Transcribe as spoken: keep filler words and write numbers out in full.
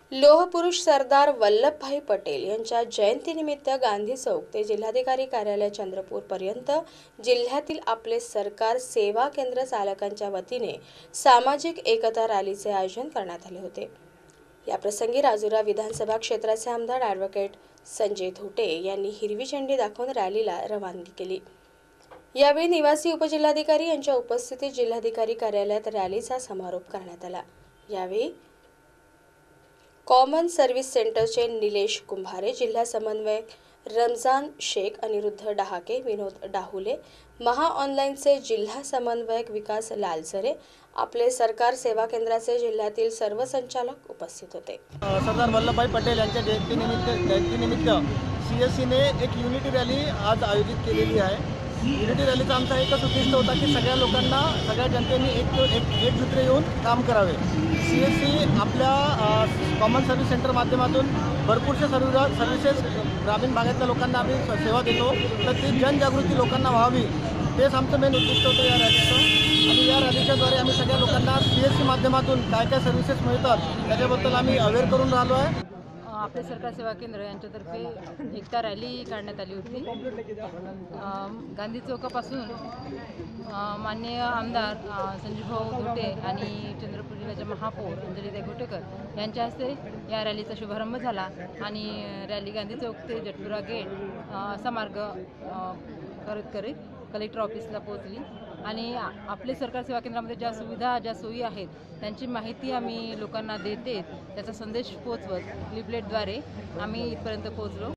लोहपुरुष सरदार वल्लभभाई पटेल यांच्या जयंतीनिमित्त गांधी चौक ते जिल्हाधिकारी कार्यालय चंद्रपूर पर्यंत जिल्ह्यातील आपले सरकार सेवा केंद्र चालकांच्या वतीने सामाजिक एकता रॅलीचे आयोजन करण्यात आले होते। या प्रसंगी राजुरा विधानसभा क्षेत्राचे आमदार ॲडव्होकेट संजय धोटे यांनी हिरवी झेंडी दाखवून रॅलीला रवानगी केली। यावेळी निवासी उपजिल्हाधिकारी यांच्या उपस्थितीत जिल्हाधिकारी कार्यालयात रॅलीचा समारोप करण्यात आला। यावेळी कॉमन सर्व्हिस सेंटरचे निलेश कुंभारे, जिल्हा समन्वयक रमजान शेख, अनिरुद्ध डहाके, विनोद डाहुले, महा ऑनलाईनचे जिल्हा समन्वयक विकास लालसरे, आपले सरकार सेवा केंद्राचे जिल्ह्यातील सर्व संचालक उपस्थित होते। सरदार वल्लभभाई पटेल यांच्या जयंतीनिमित्त जयंतीनिमित्त सीएससीने एक युनिटी रॅली आज आयोजित केलेली आहे। युनिटी रॅलीचा आमचा एकच उद्दिष्ट होता की सगळ्या लोकांना, सगळ्या जनतेने एक एक एकजुटीने येऊन काम करावे। सीएससी आपल्या कॉमन सर्व्हिस सेंटर माध्यमातून भरपूरशा सर्व सर्व्हिसेस ग्रामीण भागातल्या लोकांना आम्ही सेवा देतो, तर ती जनजागृती लोकांना व्हावी तेच आमचं मेन उद्दिष्ट होतं या रॅलीचं। आणि या रॅलीच्याद्वारे आम्ही सगळ्या लोकांना सीएससी माध्यमातून काय काय सर्व्हिसेस मिळतात त्याच्याबद्दल आम्ही अवेअर करून राहिलो आहे। आपले सरकार सेवा केंद्र यांच्यातर्फे एकता रॅली काढण्यात आली होती। गांधी चौकापासून माननीय आमदार संजयभाऊ धोटे आणि चंद्रपूर जिल्ह्याचे महापौर अंजलीताई घोटेकर यांच्या हस्ते या रॅलीचा शुभारंभ झाला आणि रॅली गांधी चौक ते जटपुरा गेट असा मार्ग करत करीत कलेक्टर ऑफिसला पोहोचली आणि आपले सरकार सेवा केंद्रामध्ये ज्या सुविधा, ज्या सोयी आहेत त्यांची माहिती आम्ही लोकांना देते, त्याचा संदेश पोहोचवत लिफलेटद्वारे आम्ही इथपर्यंत पोहोचलो।